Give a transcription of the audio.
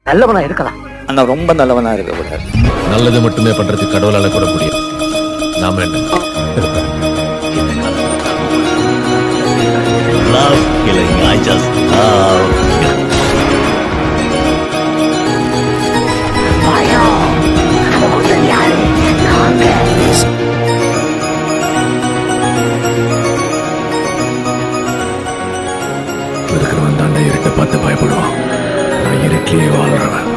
நல்லவனா இருக்கலாம், ஆனா ரொம்ப நல்லவனா இருக்கக்கூடாது. நல்லது மட்டுமே பண்றதுக்கு கடவுளால கூட முடியும். நாம என்ன love killing. I just love killing. இருக்கிறவன் தாண்டா இருட்டை பார்த்து பயப்படுவான். நான் இருட்டிலேயே வாழ்றவன்.